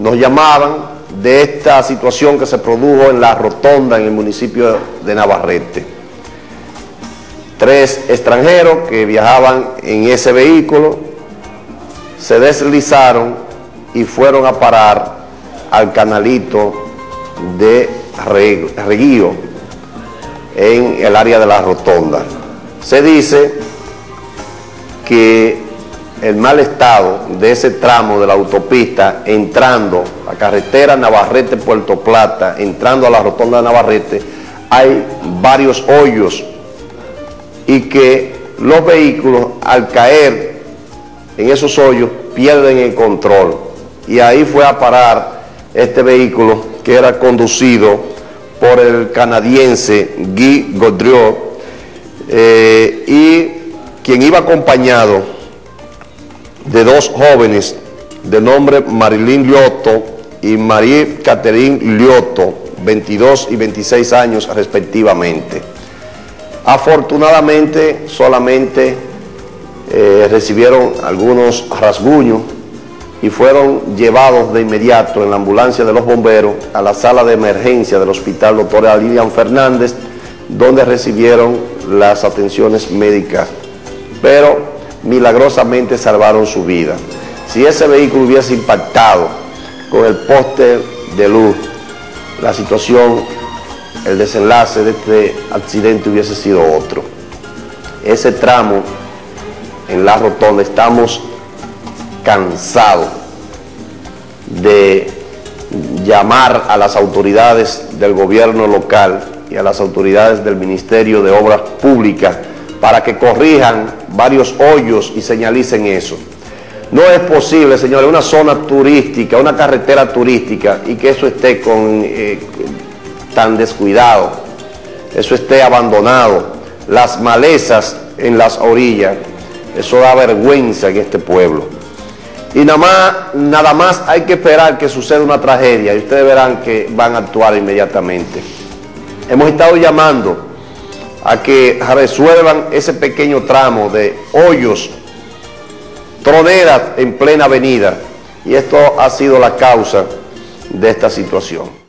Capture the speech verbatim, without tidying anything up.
nos llamaban de esta situación que se produjo en la rotonda en el municipio de Navarrete. Tres extranjeros que viajaban en ese vehículo se deslizaron y fueron a parar al canalito de Reguío en el área de la rotonda. Se dice que el mal estado de ese tramo de la autopista entrando a carretera Navarrete-Puerto Plata, entrando a la rotonda de Navarrete, hay varios hoyos y que los vehículos al caer en esos hoyos pierden el control, y ahí fue a parar este vehículo que era conducido por el canadiense Guy Gaudriot, eh, y quien iba acompañado de dos jóvenes de nombre Marilyn Lioto y Marie Catherine Lioto, veintidós y veintiséis años respectivamente. Afortunadamente solamente eh, recibieron algunos rasguños y fueron llevados de inmediato en la ambulancia de los bomberos a la sala de emergencia del hospital doctor Lilian Fernández, donde recibieron las atenciones médicas, pero milagrosamente salvaron su vida. Si ese vehículo hubiese impactado con el poste de luz, la situación, el desenlace de este accidente hubiese sido otro. Ese tramo en la rotonda, estamos cansados de llamar a las autoridades del gobierno local y a las autoridades del Ministerio de Obras Públicas para que corrijan varios hoyos y señalicen eso. No es posible, señores, una zona turística, una carretera turística, y que eso esté con, eh, tan descuidado, eso esté abandonado, las malezas en las orillas, eso da vergüenza en este pueblo. Y nada más, nada más hay que esperar que suceda una tragedia y ustedes verán que van a actuar inmediatamente. Hemos estado llamando a que resuelvan ese pequeño tramo de hoyos, troneras en plena avenida, y esto ha sido la causa de esta situación.